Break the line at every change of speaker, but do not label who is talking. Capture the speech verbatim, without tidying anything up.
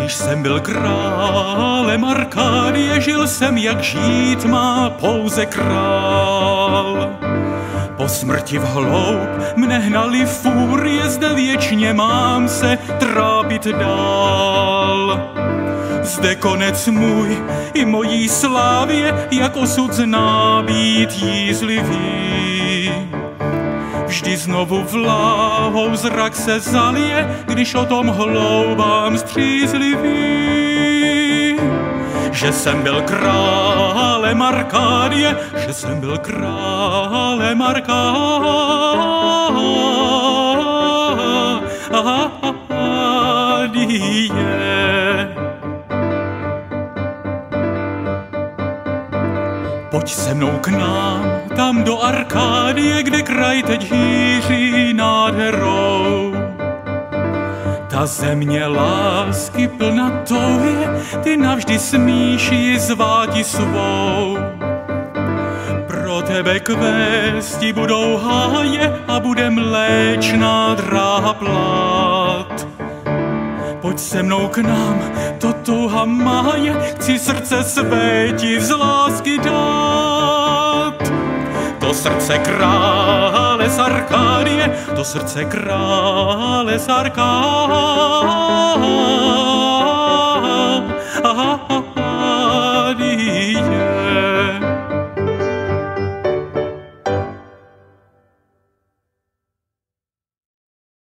Když jsem byl králem Arkádie, žil jsem, jak žít má pouze král. Po smrti v hloub mne hnali fúrie, zde věčně mám se trápit dál. Zde konec můj i mojí slávě, jak osud zná být jízlivý. Vždy znovu vláhou zrak se zalije, když o tom hloubám střízlivý. Že jsem byl králem Arkádie, že jsem byl králem Arkádie. Pojď se mnou k nám, tam do Arkádie, kde kraj teď hýří nádherou. Ta země lásky plna touhy, ty navždy smíš ji zváti svou. Pro tebe kvésti budou háje a bude mléčná dráha plát. Pojď se mnou k nám, to touha máje, chci srdce své ti z lásky dát. To srdce krále z Arkádie, to srdce krále z Arkádie.